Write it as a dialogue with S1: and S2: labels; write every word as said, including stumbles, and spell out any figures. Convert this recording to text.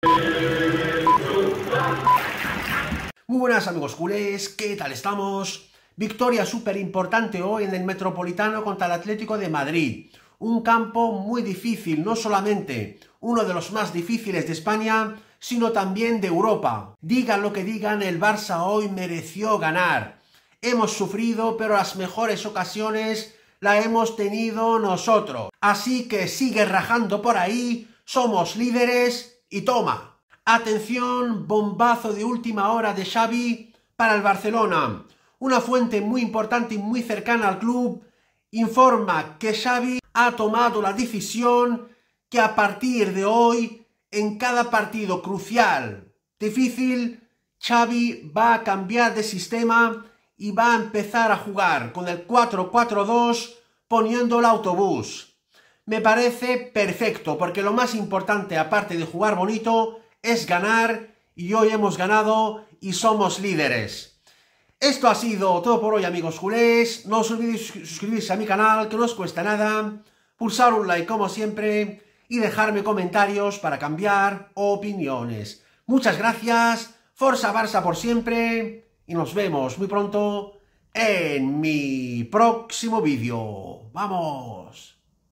S1: Muy buenas amigos culés, ¿qué tal estamos? Victoria súper importante hoy en el Metropolitano contra el Atlético de Madrid. Un campo muy difícil, no solamente uno de los más difíciles de España, sino también de Europa. Digan lo que digan, el Barça hoy mereció ganar. Hemos sufrido, pero las mejores ocasiones las hemos tenido nosotros. Así que sigue rajando por ahí, somos líderes y toma. Atención, bombazo de última hora de Xavi para el Barcelona. Una fuente muy importante y muy cercana al club informa que Xavi ha tomado la decisión que a partir de hoy, en cada partido crucial, difícil, Xavi va a cambiar de sistema y va a empezar a jugar con el cuatro cuatro dos poniendo el autobús. Me parece perfecto, porque lo más importante, aparte de jugar bonito, es ganar, y hoy hemos ganado y somos líderes. Esto ha sido todo por hoy, amigos culés. No os olvidéis suscribirse a mi canal, que no os cuesta nada, pulsar un like como siempre y dejarme comentarios para cambiar opiniones. Muchas gracias, Forza Barça por siempre, y nos vemos muy pronto en mi próximo vídeo. ¡Vamos!